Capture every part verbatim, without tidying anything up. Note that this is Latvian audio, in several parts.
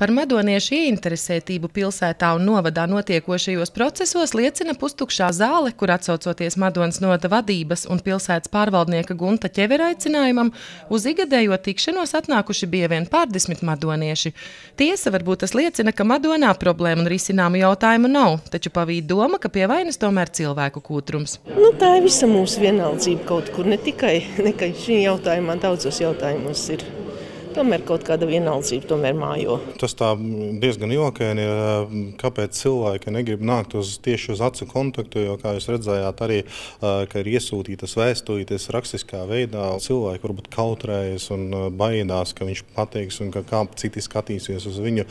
Par madoniešu ieinteresētību pilsētā un novadā notiekošajos procesos liecina pustukšā zāle, kur atsaucoties Madonas novada vadības un pilsētas pārvaldnieka Gunta Ķevera aicinājumam, uz igadējo tikšanos atnākuši bija vien pārdesmit madonieši. Tiesa, varbūt tas liecina, ka Madonā problēmu un risināmu jautājumu nav, taču pavīd doma, ka pie vainas tomēr cilvēku kūtrums. Nu, tā ir visa mūsu vienaldzība kaut kur, ne tikai, ne tikai šī jautājumā, daudzos jautājumos ir. Tomēr kaut kāda vienaldzība tomēr mājo. Tas tā diezgan jokaini ir, kāpēc cilvēki negrib nākt uz, tieši uz acu kontaktu, jo, kā jūs redzējāt, arī, ka ir iesūtītas vēstulītes rakstiskā veidā. Cilvēki varbūt kautrējas un baidās, ka viņš pateiks un ka kā citi skatīsies uz viņu.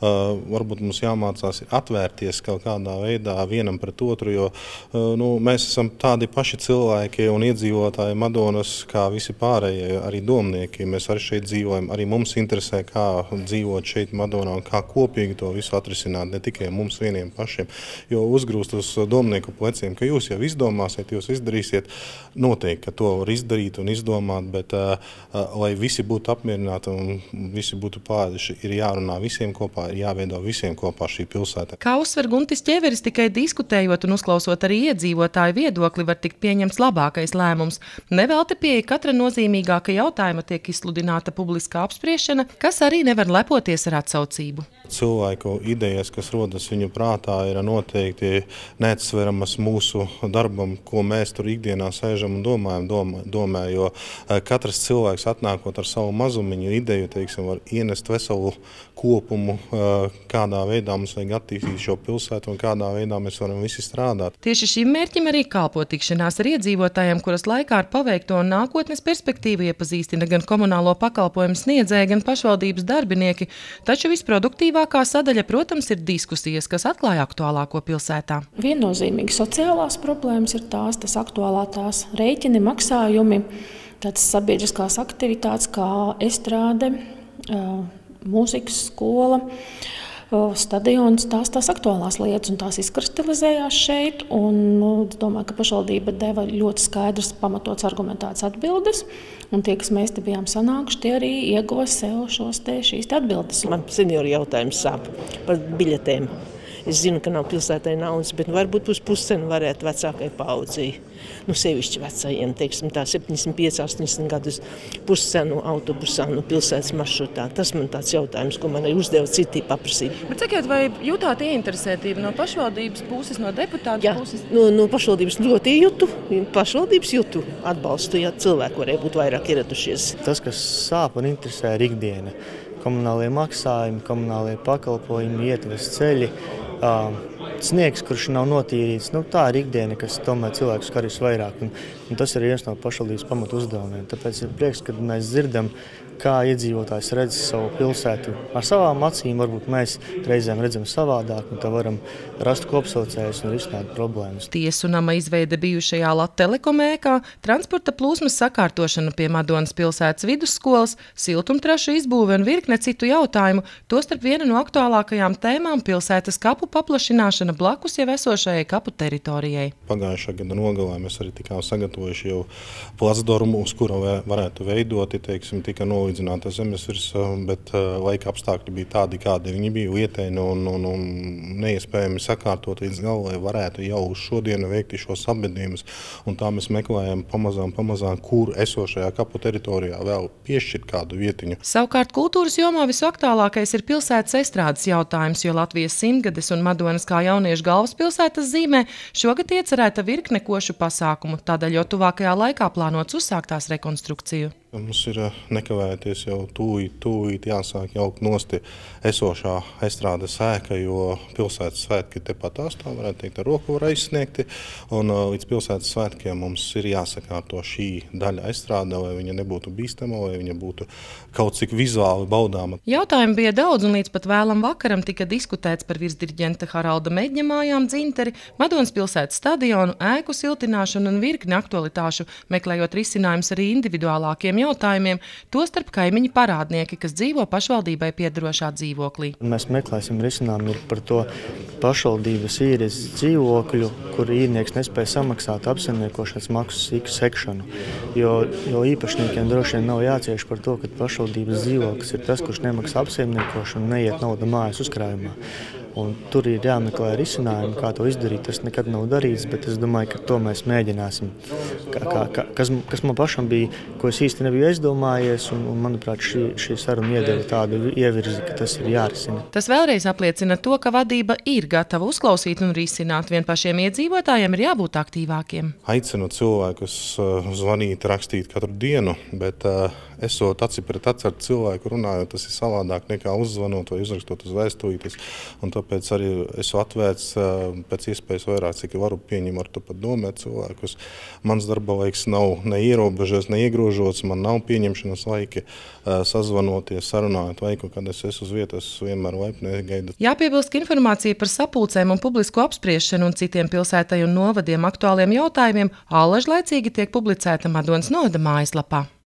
Varbūt mums jāmācās atvērties kaut kādā veidā vienam pret otru, jo nu, mēs esam tādi paši cilvēki un iedzīvotāji Madonas, kā visi pārējie, arī domnieki. Mēs arī šeit dzīvojam. Arī mums interesē, kā dzīvot šeit Madonā un kā kopīgi to visu atrisināt, ne tikai mums vieniem pašiem. Jo uzgrūst uz domnieku pleciem, ka jūs jau izdomāsiet, jūs izdarīsiet, noteikti, ka to var izdarīt un izdomāt, bet uh, uh, lai visi būtu apmierināti un visi būtu pārējuši, ir jārunā visiem kopā, ir jāveido visiem kopā šī pilsēta. Kā uzsver Guntis Ķeveris, tikai diskutējot un uzklausot arī iedzīvotāju viedokli var tikt pieņemts labākais lēmums. Nevelti pieeja katra nozīmīgāka jautājuma tiek izsludināta publiskā apspriešana, kas arī nevar lepoties ar atsaucību. Cilvēku idejas, kas rodas viņu prātā, ir noteikti neatsveramas mūsu darbam, ko mēs tur ikdienā sēžam un domājam, domā, domā, jo katrs cilvēks atnākot ar savu mazumiņu ideju, teiksim, var ienest veselu kopumu, kādā veidā mums vajag attīstīt šo pilsētu un kādā veidā mēs varam visi strādāt. Tieši šim mērķim arī kalpo tikšanās ar iedzīvotājiem, kuras laikā ar paveikto un nākotnes perspektīvu iepazīstina gan komunālo pakalpojumu sniedzēji, gan pašvaldības darbinieki, taču visproduktīvākā sadaļa, protams, ir diskusijas, kas atklāja aktuālāko pilsētā. Viennozīmīgi sociālās problēmas ir tās, tas aktuālā tās rēķini, maksājumi, tāds sabiedriskās aktivitātes kā estrāde, mūzikas skola, stadions, tās tās aktuālās lietas, un tās izkristalizējās šeit, un nu, domāju, ka pašvaldība deva ļoti skaidrs, pamatots, argumentēts atbildes, un tie, kas mēs te bijām sanākuši, tie arī ieguva sev šos te šīs te atbildes. Man senioru jautājums sāp par biļetēm. Es zinu, ka nav pilsētai naudas, bet varbūt uz puscenu varētu vecākai paudzei. Nu, sevišķi vecajiem, teiksim, tā septiņdesmit pieci, astoņdesmit gadus puscenu autobusā, nu, pilsētas maršrutā. Tas man tāds jautājums, ko man arī uzdeva citi paprasīt. Bet sakiet, vai jūtāt ieinteresētību no pašvaldības puses, no deputātu Jā, puses? no, no pašvaldības ļoti jūtu, pašvaldības jūtu atbalstu, ja cilvēku varēja būt vairāk ieradušies. Tas, kas sāp un interesē, ir ikdiena. Komunālie maksājumi, komunālie pakalpojumi, ietves ceļi, uh, sniegs, kurš nav notīrīts. Nu, tā ir ikdiena, kas tomēr cilvēkus skar visvairāk. Un, un tas ir viens no pašvaldības pamatu uzdevumiem. Tāpēc ir prieks, kad mēs dzirdam, kā iedzīvotājs redz savu pilsētu ar savām acīm. Varbūt mēs reizēm redzam savādāk, un tā varam rast kopsaucējus un risināt problēmas. Tiesu nama izveide bijušajā Latelekom ēkā, transporta plūsmas sakārtošana pie Madonas pilsētas vidusskolas, siltumtrašu izbūve un virkne citu jautājumu, tostarp viena no aktuālākajām tēmām pilsētas kapu paplašināšana blakus jau esošajai kapu teritorijai. Pagājušā gada nogalē mēs arī tikām sagatavojuši jau placdarmu, uz kura varētu veidoti, teiksim, tika nolīdzināta zemes virsma, bet uh, laika apstākļi bija tādi, kādi viņi bija vietēji un, un, un neiespējami sakārtot līdz galu, lai varētu jau uz šodienu veikti šos apbedījumus. Un tā mēs meklējam pamazām, pamazām, kur esošajā kapu teritorijā vēl piešķirt kādu vietiņu. Savukārt kultūras jomā visaktuālākais ir pilsētas estrādes jautājums, jo Latvijas simtgades un Madonas kā jauniešu galvaspilsētas zīmē šogad iecerēta virkne košu pasākumu, tādēļ jau tuvākajā laikā plānots uzsākt tās rekonstrukciju. Mums ir nekavēties jau tūlīt, tūlīt jāsāk jaukt nosti esošā estrādes ēka, jo pilsētas svētki tepat tās, tā varētu teikt, ar roku var aizsniegti, un līdz pilsētas svētkiem mums ir jāsakārto šī daļa estrāde, lai viņa nebūtu bīstama, lai viņa būtu kaut cik vizuāli baudāma. Jautājumi bija daudz, un līdz pat vēlam vakaram tika diskutēts par virsdiriģenta Haralda Meģņa mājām dzinteri, Madonas pilsētas stadionu, ēku siltināšanu un virkni aktualitāšu, meklējot risinājumus arī individuālākiem jautājumiem, tostarp kaimiņi parādnieki, kas dzīvo pašvaldībai piederošā dzīvoklī. Mēs meklēsim risinājumu par to pašvaldības īres dzīvokļu, kur īrnieks nespēja samaksāt apsaimniekošanas maksu sekšanu. Jo, jo īpašniekiem droši vien nav jācieš par to, ka pašvaldības dzīvoklis ir tas, kurš nemaksā apsaimniekošanu un neiet nauda mājas uzkrājumā. Un tur ir jāmeklē risinājumi, kā to izdarīt. Tas nekad nav darīts, bet es domāju, ka to mēs mēģināsim. Kā, kā, kā, kas, kas man pašam bija, ko es īsti nebiju aizdomājies, un, un manuprāt, šī, šī saruna iedeva tādu ievirzi, ka tas ir jārisina. Tas vēlreiz apliecina to, ka vadība ir gatava uzklausīt un risināt. Vien pašiem iedzīvotājiem ir jābūt aktīvākiem. Aicinu cilvēkus zvanīt, rakstīt katru dienu, bet uh, esot aci pret aci ar cilvēku runājot, tas ir savādāk nekā uzzvanot vai uzrakstot uz vēstulītes. Un tāpēc arī esmu atvērts pēc iespējas vairāk, cik varu pieņemt ar to pat domēt cilvēkus. Mans darba laiks nav neierobežots, neiegrožots, man nav pieņemšanas laiki sazvanoties, sarunājot laiku, kad es esmu uz vietas, vienmēr laipni gaidu. Jāpiebilst, ka informācija par sapulcēm un publisko apspriešanu un citiem pilsētai un novadiem aktuāliem jautājumiem allaž laicīgi tiek publicēta Madonas novada mājaslapā.